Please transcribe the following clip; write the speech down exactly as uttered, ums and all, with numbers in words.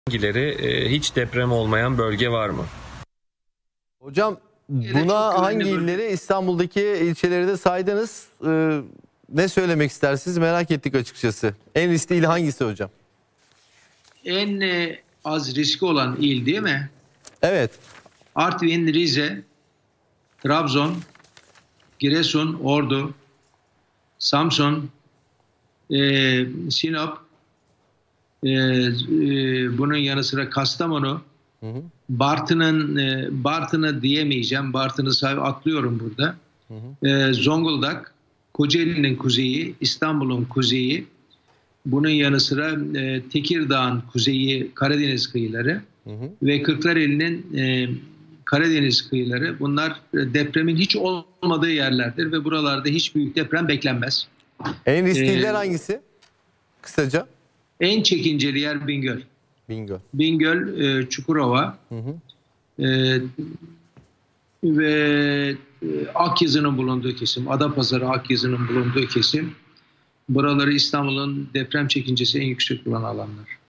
Hangileri, e, hiç deprem olmayan bölge var mı? Hocam Yine çok buna güvenli hangi bölge. illeri, İstanbul'daki ilçeleri de saydınız. Ee, ne söylemek istersiniz merak ettik açıkçası. En riskli il hangisi hocam? En e, az riski olan il değil mi? Evet. Artvin, Rize, Trabzon, Giresun, Ordu, Samsun, e, Sinop, e, e, bunun yanı sıra Kastamonu, Hı hı. Bartın'ın e, Bartın'ı diyemeyeceğim. Bartın'ı say- atlıyorum burada. Hı hı. E, Zonguldak, Kocaeli'nin kuzeyi, İstanbul'un kuzeyi, bunun yanı sıra e, Tekirdağ'ın kuzeyi, Karadeniz kıyıları Hı hı. ve Kırklareli'nin e, Karadeniz kıyıları. Bunlar e, depremin hiç olmadığı yerlerdir ve buralarda hiç büyük deprem beklenmez. En riskli Ee, iller hangisi? Kısaca. En çekinceli yer Bingöl. Bingo. Bingöl, e, Çukurova Hı hı. e, ve e, Akyazı'nın bulunduğu kesim, Adapazarı Akyazı'nın bulunduğu kesim. Buraları İstanbul'un deprem çekincesi en yüksek olan alanlar.